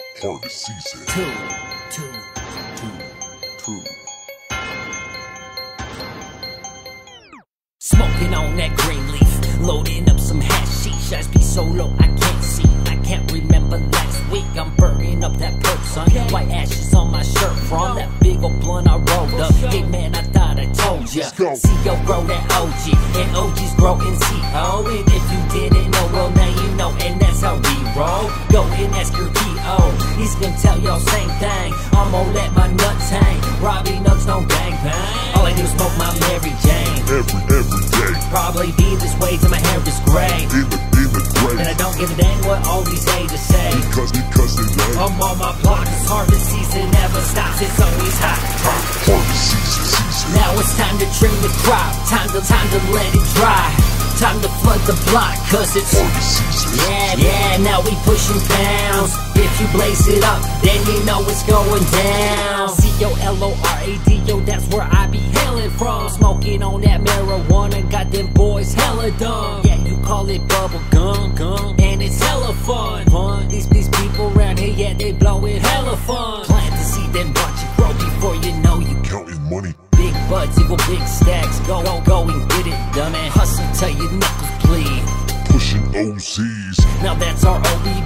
Harvest season. Two. Smoking on that green leaf, loading up some hashish. I be so low I can't see. I can't remember last week. I'm burning up that perk, son. White ashes on my shirt from that big old blunt I rolled up. Hey man, I thought I told ya. CO grow that OG, and OGs grow in CO. And if you didn't know, well now you know, and that's how we roll. Go and ask your PO, he's gonna tell y'all same thing. I'm gonna let my nuts hang. Robbie Nuggs don't gang bang. All I do is smoke my Mary Jane. Every day. Probably be this way till my hair is gray. In the gray. And I don't give a dang what all these haters say. Because they lame. I'm on my block, cause harvest season never stops. It's always hot. Harvest season. Now it's time to trim the crop. Time to let it dry. Time to flood the block, cause it's Harvest season. Yeah, now we pushing pounds. If you blaze it up, then you know it's going down. COLORAD, yo, that's where I be hailing from. Smoking on that marijuana, got them boys hella dumb. Yeah, you call it bubble gum, and it's hella fun. These people around here, yeah, they blow it hella fun. Plant the seed, then watch it grow before you know you Counting money. big buds equal big stacks. Go and get it done, man. Hustle till your knuckles bleed. Pushing OCs. Now that's our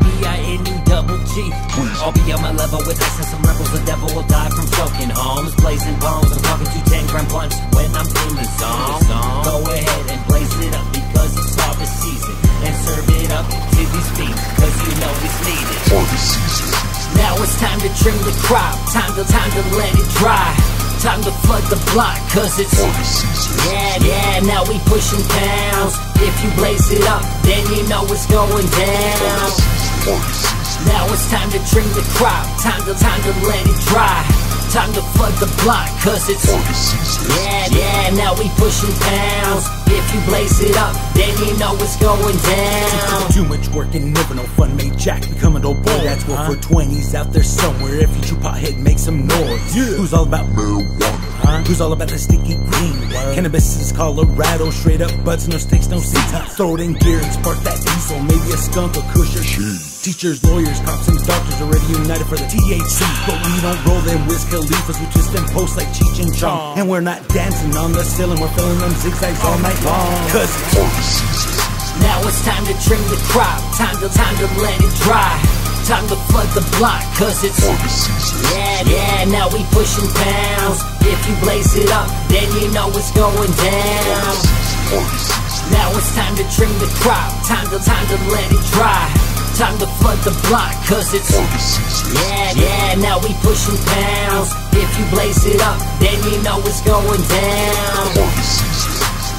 OBBINUGG. Please. I'll be on my level with ice and some rebels. The devil will die from choking homes, blazing bones. I'm talking to 10-gram blunts when I'm in the zone. Go ahead and blaze it up because it's harvest season, and serve it up to these feet cause you know it's needed. Harvest season. Now it's time to trim the crop. Time to let it dry. Time to flood the block, cause it's Harvest season. Yeah, now we pushing pounds. If you blaze it up, then you know it's going down. Harvest season. Now it's time to trim the crop. Time to let it dry. Time to flood the block, cause it's Harvest season. Yeah, now we pushing pounds. If you blaze it up, then you know it's going down. Too much work and never no fun made Jack become an old boy. That's what for 20s out there somewhere. If you true pothead, make some noise. Who's all about Marijuana. Who's all about the sticky green? Cannabis is Colorado, straight up butts, no sticks, no seeds. Throw it in gear and spark that diesel. Maybe a skunk or kush or shit. Teachers, lawyers, cops, and doctors already united for the THC. But we don't roll them Wiz Khalifas, we just them posts like Cheech and Chong. And we're not dancing on the ceiling, we're filling them zigzags all night long. Cause it's Harvest season. Now it's time to trim the crop. Time to let it dry. Time to flood the block, cause it's Harvest season. Yeah, now we pushing pounds. If you blaze it up, then you know it's going down. Harvest season. Now it's time to trim the crop. Time to let it dry. Time to flood the block, cause it's Harvest season. Yeah, now we pushing pounds. If you blaze it up, then you know it's going down. Harvest season.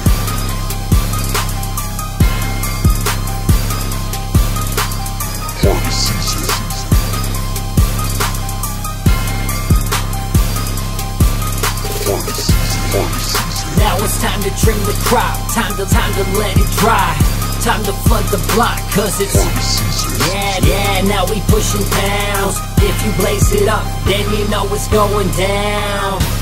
Harvest season. Harvest season. Harvest season. Now it's time to trim the crop. Time to let it dry. Time to flood the block, cause it's Harvest season. Yeah, now we pushing pounds. If you blaze it up, then you know it's going down.